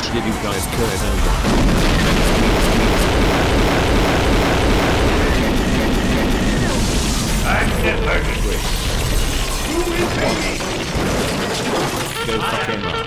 give you guys curd over. I'm never Go fucking right.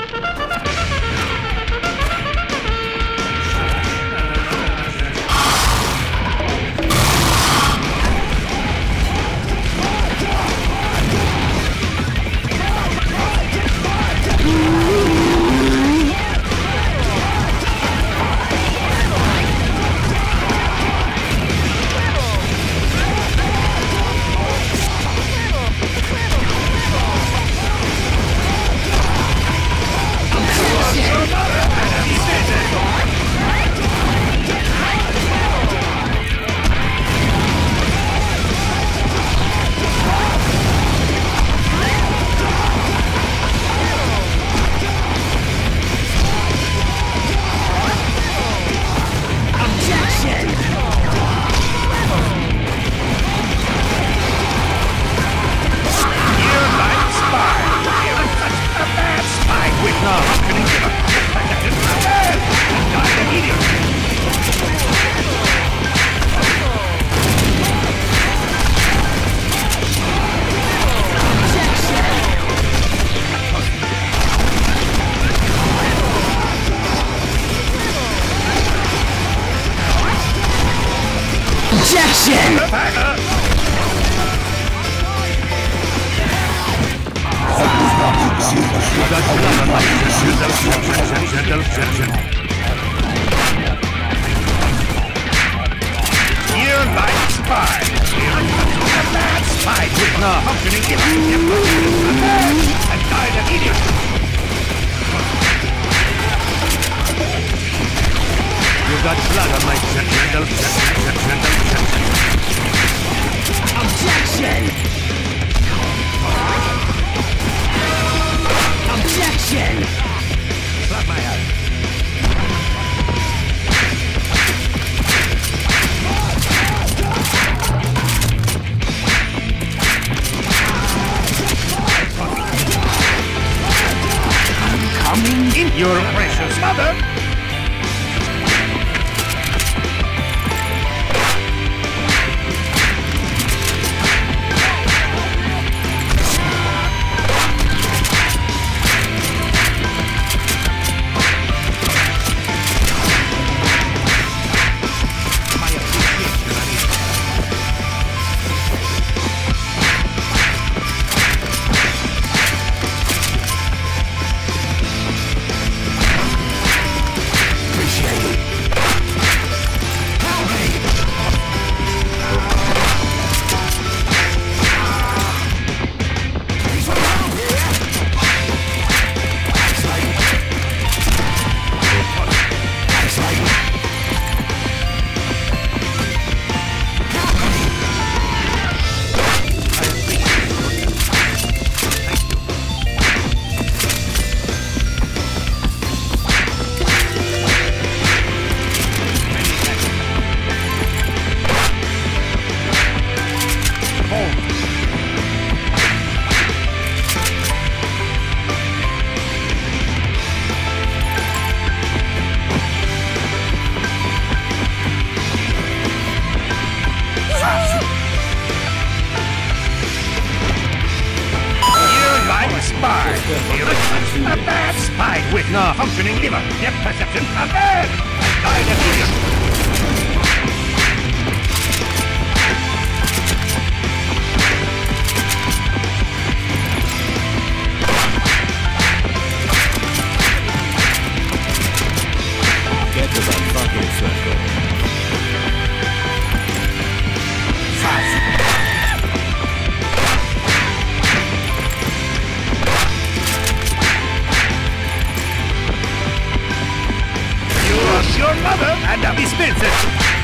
You're like spy. A bad spy with no functioning and died immediately. You've got blood on my gentle. Objection! Objection! Slap my hand. I'm coming in. Your precious mother. A bad spy with no functioning liver, depth perception, a bad, and died immediately. Get to that fucking circle. Your mother and a dispenser.